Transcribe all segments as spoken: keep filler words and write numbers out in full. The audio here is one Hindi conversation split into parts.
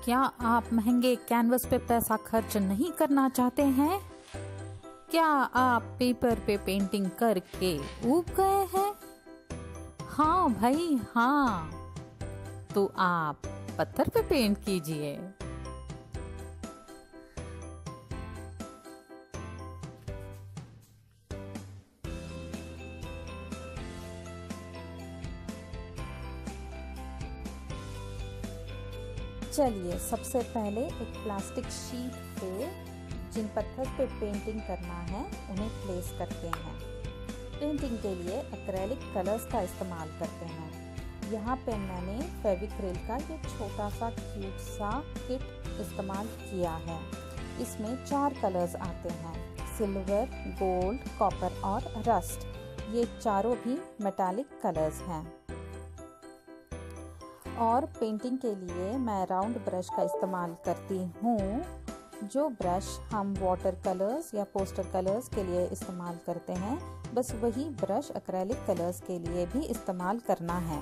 क्या आप महंगे कैनवस पे पैसा खर्च नहीं करना चाहते हैं? क्या आप पेपर पे पेंटिंग करके ऊब गए हैं? हाँ भाई हाँ, तो आप पत्थर पे पेंट कीजिए। चलिए सबसे पहले एक प्लास्टिक शीट पे जिन पत्थर पे पेंटिंग करना है उन्हें प्लेस करते हैं। पेंटिंग के लिए एक्रेलिक कलर्स का इस्तेमाल करते हैं। यहाँ पे मैंने फेविक्रिल का ये छोटा सा क्यूट सा किट इस्तेमाल किया है। इसमें चार कलर्स आते हैं, सिल्वर, गोल्ड, कॉपर और रस्ट। ये चारों भी मेटालिक कलर्स हैं। और पेंटिंग के लिए मैं राउंड ब्रश का इस्तेमाल करती हूँ। जो ब्रश हम वाटर कलर्स या पोस्टर कलर्स के लिए इस्तेमाल करते हैं, बस वही ब्रश एक्रेलिक कलर्स के लिए भी इस्तेमाल करना है।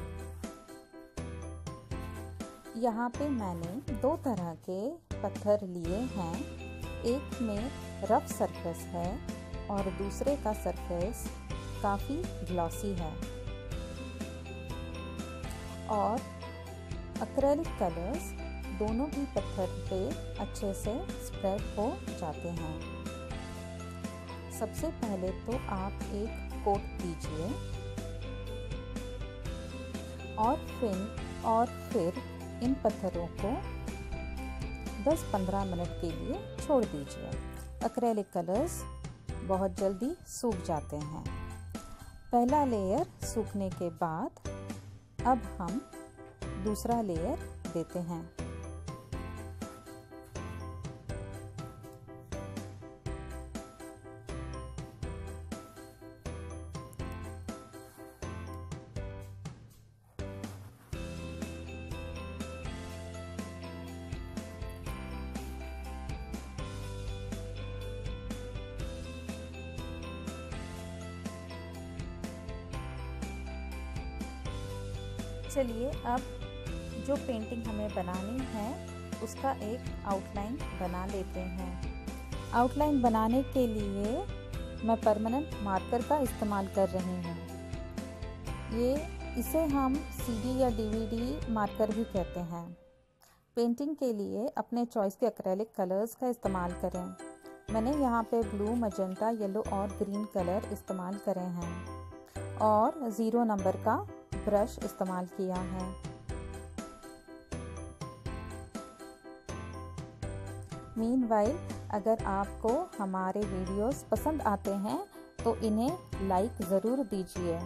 यहाँ पे मैंने दो तरह के पत्थर लिए हैं। एक में रफ सरफेस है और दूसरे का सरफेस काफ़ी ग्लॉसी है। और एक्रेलिक कलर्स दोनों भी पत्थर पे अच्छे से स्प्रेड हो जाते हैं। सबसे पहले तो आप एक कोट दीजिए और फिर और फिर इन पत्थरों को दस पंद्रह मिनट के लिए छोड़ दीजिए। एक्रेलिक कलर्स बहुत जल्दी सूख जाते हैं। पहला लेयर सूखने के बाद अब हम दूसरा लेयर देते हैं। चलिए अब जो पेंटिंग हमें बनानी है उसका एक आउटलाइन बना लेते हैं। आउटलाइन बनाने के लिए मैं परमानेंट मार्कर का इस्तेमाल कर रही हूँ। ये इसे हम सीडी या डीवीडी मार्कर भी कहते हैं। पेंटिंग के लिए अपने चॉइस के एक्रेलिक कलर्स का इस्तेमाल करें। मैंने यहाँ पे ब्लू, मजेंटा, येलो और ग्रीन कलर इस्तेमाल करे हैं और ज़ीरो नंबर का ब्रश इस्तेमाल किया है। मीनवाइल अगर आपको हमारे वीडियोस पसंद आते हैं तो इन्हें लाइक ज़रूर दीजिए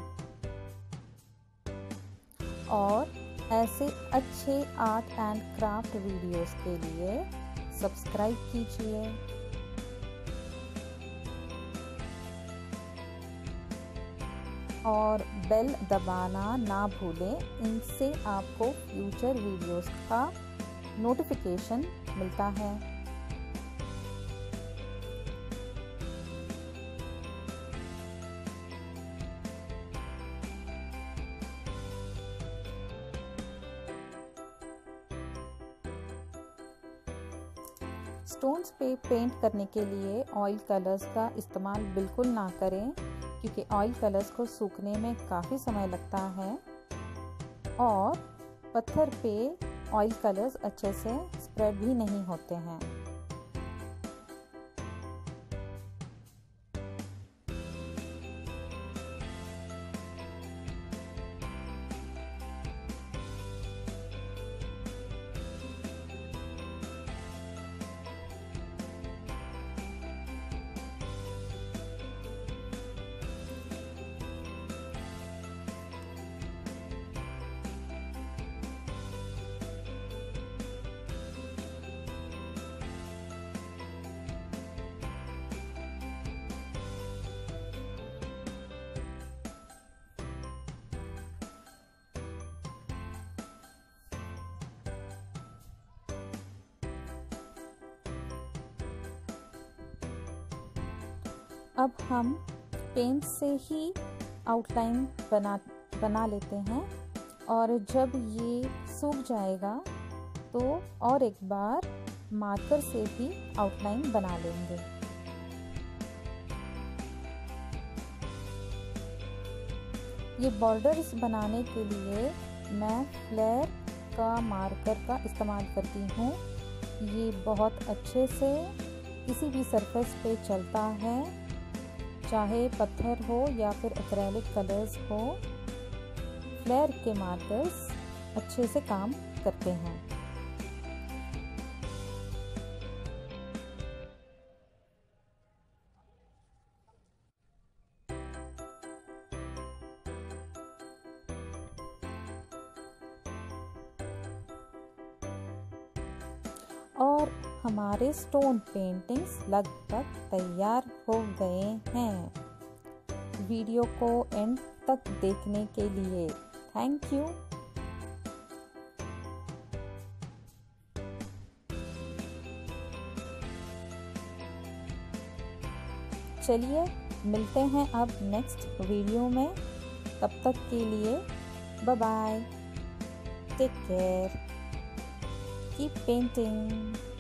और ऐसे अच्छे आर्ट एंड क्राफ्ट वीडियोस के लिए सब्सक्राइब कीजिए। और बेल दबाना ना भूलें, इनसे आपको फ्यूचर वीडियोस का नोटिफिकेशन मिलता है। स्टोन्स पे पेंट करने के लिए ऑयल कलर्स का इस्तेमाल बिल्कुल ना करें, क्योंकि ऑयल कलर्स को सूखने में काफ़ी समय लगता है और पत्थर पे ऑयल कलर्स अच्छे से स्प्रेड भी नहीं होते हैं। अब हम पेंट से ही आउटलाइन बना बना लेते हैं और जब ये सूख जाएगा तो और एक बार मार्कर से भी आउटलाइन बना लेंगे। ये बॉर्डर्स बनाने के लिए मैं फ्लेयर का मार्कर का इस्तेमाल करती हूँ। ये बहुत अच्छे से किसी भी सरफेस पे चलता है, चाहे पत्थर हो या फिर एक्रेलिक कलर्स हो। फ्लेयर के मार्कर्स अच्छे से काम करते हैं। और हमारे स्टोन पेंटिंग्स लगभग तैयार हो गए हैं। वीडियो को एंड तक देखने के लिए थैंक यू। चलिए मिलते हैं अब नेक्स्ट वीडियो में। तब तक के लिए bye bye, take care, keep painting.